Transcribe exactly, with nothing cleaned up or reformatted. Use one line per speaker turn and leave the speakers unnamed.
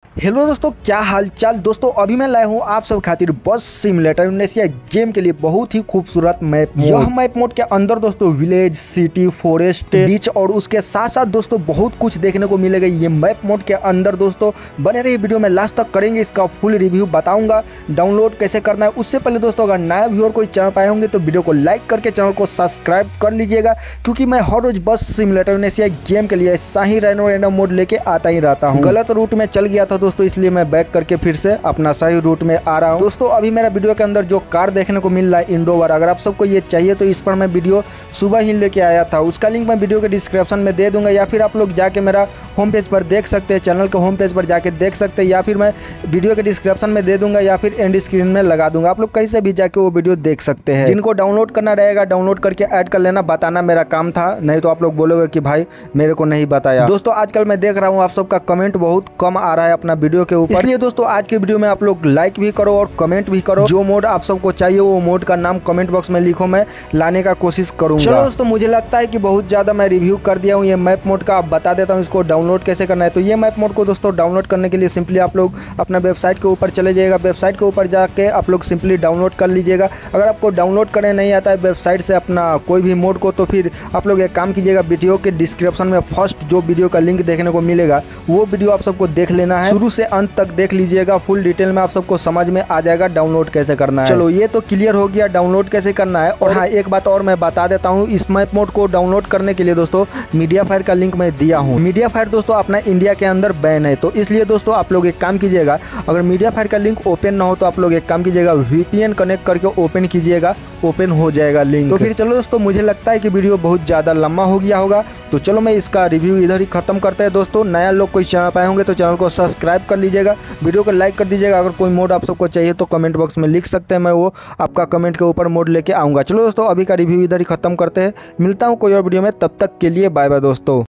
Hello दोस्तों, क्या हाल चाल। दोस्तों अभी मैं लाया हूँ आप सब खातिर बस सिमुलेटर इंडोनेशिया गेम के लिए बहुत ही खूबसूरत मैप मोड। यह मैप मोड के अंदर दोस्तों विलेज, सिटी, फॉरेस्ट, बीच और उसके साथ साथ दोस्तों बहुत कुछ देखने को मिलेगा ये मैप मोड के अंदर। दोस्तों बने रहिए वीडियो में लास्ट तक, करेंगे इसका फुल रिव्यू, बताऊंगा डाउनलोड कैसे करना है। उससे पहले दोस्तों अगर नया व्यूअर कोई चैनल पाए होंगे तो वीडियो को लाइक करके चैनल को सब्सक्राइब कर लीजिएगा, क्योंकि मैं हर रोज बस सिमुलेटर इंडोनेशिया गेम के लिए ऐसा ही रैंडम रैंडम मोड लेके आता ही रहता हूँ। गलत रूट में चल गया था दोस्तों, इसलिए मैं बैक करके फिर से अपना सही रूट में आ रहा हूँ। दोस्तों अभी मेरा वीडियो के अंदर जो कार देखने को मिल रहा है इंडोवर, अगर आप सबको ये चाहिए तो इस पर मैं वीडियो सुबह ही लेके आया था। उसका लिंक मैं वीडियो के डिस्क्रिप्शन में दे दूंगा, या फिर आप लोग जाके मेरा होम पेज पर देख सकते हैं, चैनल के होम पेज पर जाके देख सकते हैं, या फिर मैं वीडियो के डिस्क्रिप्शन में दे दूंगा, या फिर एंड स्क्रीन में लगा दूंगा। आप लोग कहीं से भी जाके वो वीडियो देख सकते हैं। जिनको डाउनलोड करना रहेगा डाउनलोड करके ऐड कर लेना, बताना मेरा काम था, नहीं तो आप लोग बोलोगे कि भाई मेरे को नहीं बताया। दोस्तों आजकल मैं देख रहा हूँ आप सबका कमेंट बहुत कम आ रहा है अपना वीडियो के ऊपर, इसलिए दोस्तों आज के वीडियो में आप लोग लाइक भी करो और कमेंट भी करो। जो मोड आप सबको चाहिए वो मोड का नाम कमेंट बॉक्स में लिखो, मैं लाने का कोशिश करूंगा। चलो दोस्तों मुझे लगता है कि बहुत ज्यादा मैं रिव्यू कर दिया हूँ ये मैप मोड का। अब बता देता हूँ इसको डाउनलोड कैसे करना है। तो ये मैप मोड को दोस्तों डाउनलोड करने के लिए सिंपली आप लोग अपना वेबसाइट के ऊपर चले जाइएगा। वेबसाइट के ऊपर जाके आप लोग सिंपली डाउनलोड कर लीजिएगा। अगर आपको डाउनलोड करने नहीं आता है वेबसाइट से अपना कोई भी मोड को, तो फिर आप लोग एक काम कीजिएगा, वीडियो के डिस्क्रिप्शन में फर्स्ट जो वीडियो का लिंक देखने को मिलेगा वो वीडियो आप सबको देख लेना है, शुरू से अंत तक देख लीजिएगा। फुल डिटेल में आप सबको समझ में आ जाएगा डाउनलोड कैसे करना है। चलो ये तो क्लियर हो गया डाउनलोड कैसे करना है। और हाँ एक बात और मैं बता देता हूँ, इस मैप मोड को डाउनलोड करने के लिए दोस्तों मीडिया फायर का लिंक मैं दिया हूँ। मीडिया फायर दोस्तों अपना इंडिया के अंदर बैन है, तो इसलिए दोस्तों आप लोग एक काम कीजिएगा, अगर मीडिया फायर का लिंक ओपन ना हो तो आप लोग एक काम कीजिएगा, वीपीएन कनेक्ट करके ओपन कीजिएगा, ओपन हो जाएगा लिंक। तो फिर चलो दोस्तों मुझे लगता है कि वीडियो बहुत ज़्यादा लंबा हो गया होगा, तो चलो मैं इसका रिव्यू इधर ही खत्म करते हैं। दोस्तों नया लोग कोई चैनल पाए होंगे तो चैनल को सब्सक्राइब कर लीजिएगा, वीडियो को लाइक कर दीजिएगा। अगर कोई मोड आप सबको चाहिए तो कमेंट बॉक्स में लिख सकते हैं, मैं वो आपका कमेंट के ऊपर मोड लेके आऊँगा। चलो दोस्तों अभी का रिव्यू इधर ही खत्म करते हैं, मिलता हूँ कोई और वीडियो में, तब तक के लिए बाय बाय दोस्तों।